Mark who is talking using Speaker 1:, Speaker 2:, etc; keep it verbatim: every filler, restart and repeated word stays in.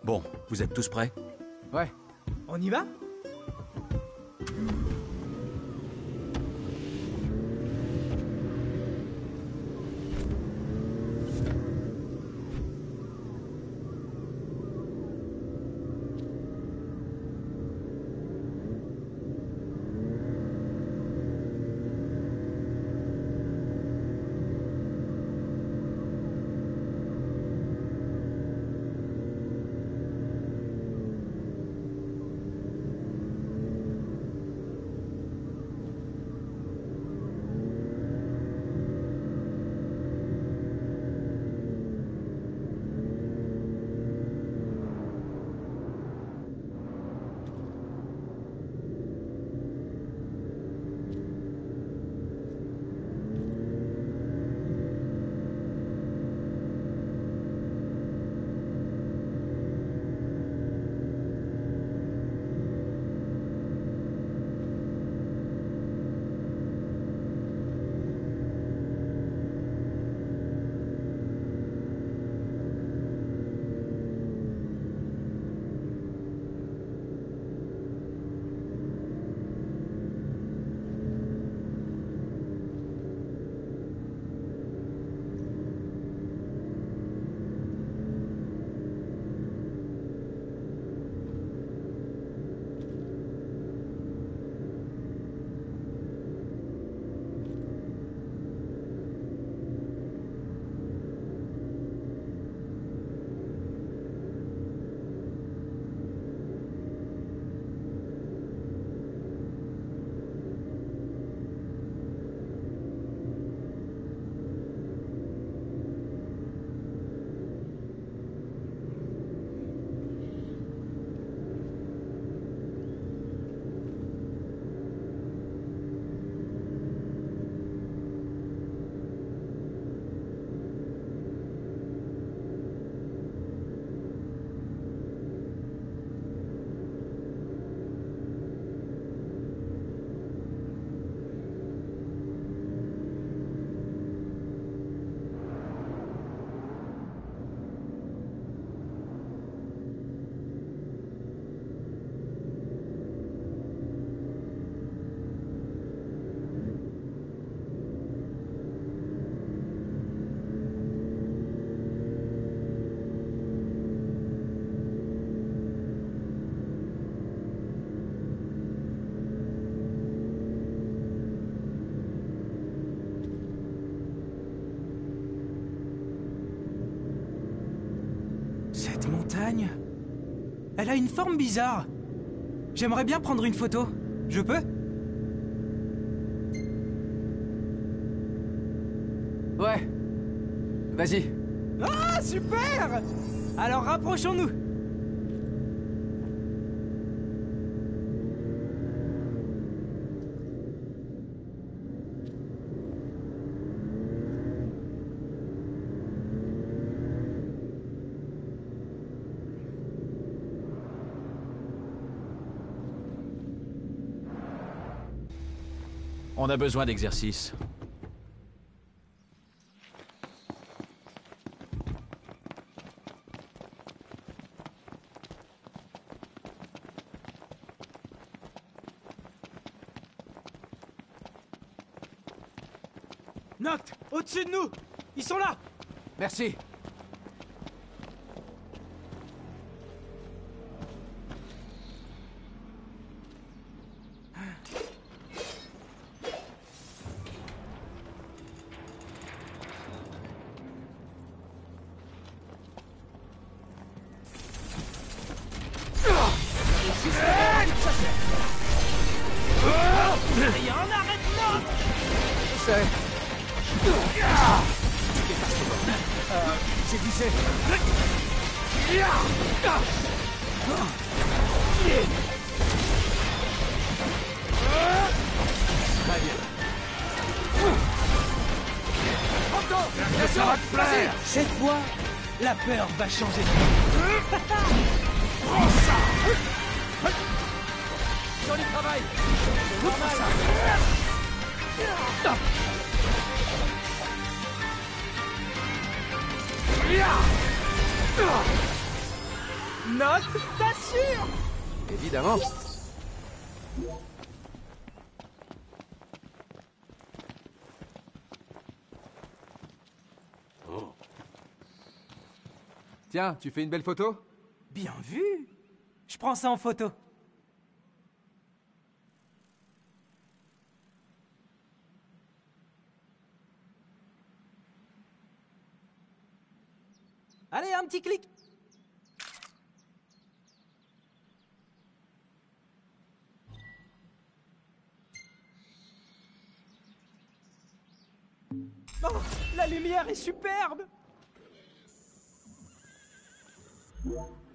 Speaker 1: Bon, vous êtes tous prêts?
Speaker 2: Ouais.
Speaker 3: On y va? Cette montagne... Elle a une forme bizarre. J'aimerais bien prendre une photo. Je peux?
Speaker 2: Ouais. Vas-y.
Speaker 3: Ah, super! Alors rapprochons-nous.
Speaker 1: On a besoin d'exercice.
Speaker 3: Noct, au-dessus de nous! Ils sont là!
Speaker 2: Merci.
Speaker 3: Il y a un arrêtement!
Speaker 2: C'est... Euh, j'ai glissé. Très bien.
Speaker 3: Ça va te plaire! Cette fois, la peur va changer.
Speaker 2: Prends ça! Joli travail! C'est normal!
Speaker 3: note, t'assures?
Speaker 4: Évidemment. Tiens, tu fais une belle photo?
Speaker 3: Bien vu. Je prends ça en photo. Allez, un petit clic. Oh, la lumière est superbe.